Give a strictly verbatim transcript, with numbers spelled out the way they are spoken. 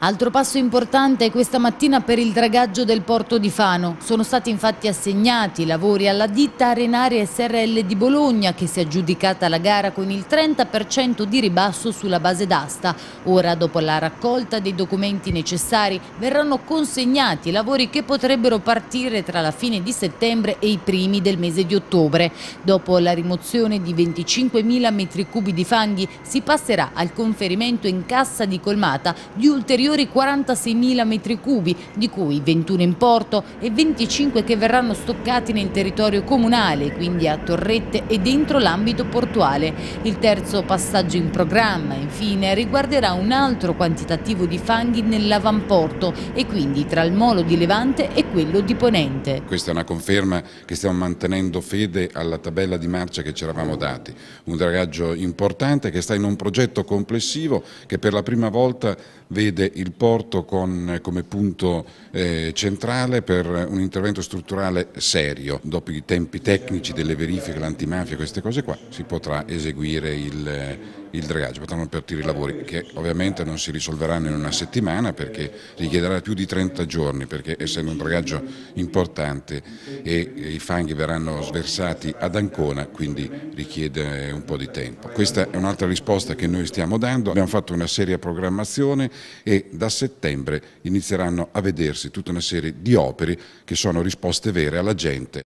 Altro passo importante questa mattina per il dragaggio del porto di Fano. Sono stati infatti assegnati i lavori alla ditta Arenaria S R L di Bologna, che si è aggiudicata la gara con il trenta per cento di ribasso sulla base d'asta. Ora, dopo la raccolta dei documenti necessari, verranno consegnati i lavori che potrebbero partire tra la fine di settembre e i primi del mese di ottobre. Dopo la rimozione di venticinquemila metri cubi di fanghi, si passerà al conferimento in cassa di colmata di ulteriori quarantaseimila metri cubi, di cui ventuno in porto e venticinque che verranno stoccati nel territorio comunale, quindi a torrette e dentro l'ambito portuale. Il terzo passaggio in programma, infine, riguarderà un altro quantitativo di fanghi nell'avamporto e quindi tra il molo di Levante e quello di Ponente. Questa è una conferma che stiamo mantenendo fede alla tabella di marcia che ci eravamo dati. Un dragaggio importante che sta in un progetto complessivo che per la prima volta vede il porto con, come punto eh, centrale per un intervento strutturale serio. Dopo i tempi tecnici delle verifiche, l'antimafia, queste cose qua, si potrà eseguire il, il dragaggio, potranno partire i lavori che ovviamente non si risolveranno in una settimana perché richiederà più di trenta giorni, perché essendo un dragaggio importante e i fanghi verranno sversati ad Ancona, quindi richiede un po' di tempo. Questa è un'altra risposta che noi stiamo dando, abbiamo fatto una seria programmazione e da settembre inizieranno a vedersi tutta una serie di opere che sono risposte vere alla gente.